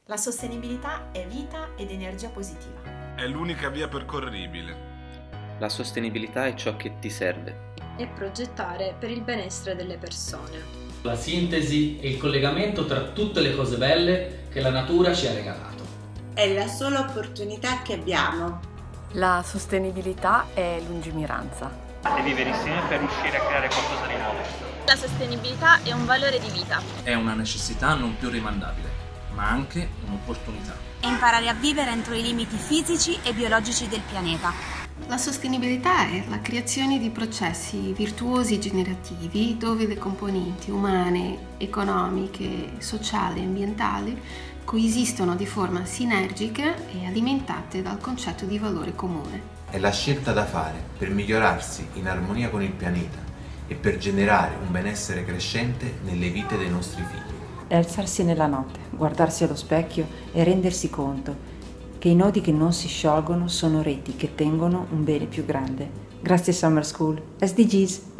La sostenibilità è vita ed energia positiva. È l'unica via percorribile. La sostenibilità è ciò che ti serve. E progettare per il benessere delle persone. La sintesi e il collegamento tra tutte le cose belle che la natura ci ha regalato. È la sola opportunità che abbiamo. La sostenibilità è lungimiranza. E vivere insieme per riuscire a creare qualcosa di nuovo. La sostenibilità è un valore di vita. È una necessità non più rimandabile, ma anche un'opportunità. E imparare a vivere entro i limiti fisici e biologici del pianeta. La sostenibilità è la creazione di processi virtuosi e generativi dove le componenti umane, economiche, sociali e ambientali coesistono di forma sinergica e alimentate dal concetto di valore comune. È la scelta da fare per migliorarsi in armonia con il pianeta e per generare un benessere crescente nelle vite dei nostri figli. È alzarsi nella notte, guardarsi allo specchio e rendersi conto che i nodi che non si sciolgono sono reti che tengono un bene più grande. Grazie Summer School, SDGs!